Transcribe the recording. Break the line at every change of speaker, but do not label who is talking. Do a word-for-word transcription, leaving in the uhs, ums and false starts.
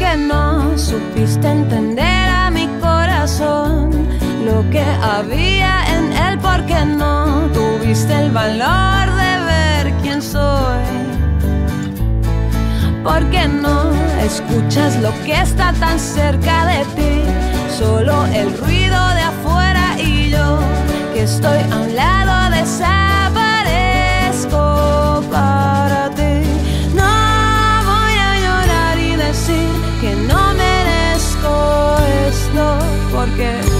porque no supiste entender a mi corazón lo que había en él, porque no tuviste el valor de ver quién soy, porque no escuchas lo que está tan cerca de ti, solo el ruido de afuera y yo que estoy a un lado desaparezco para ti. No voy a llorar y decir que no merezco esto, porque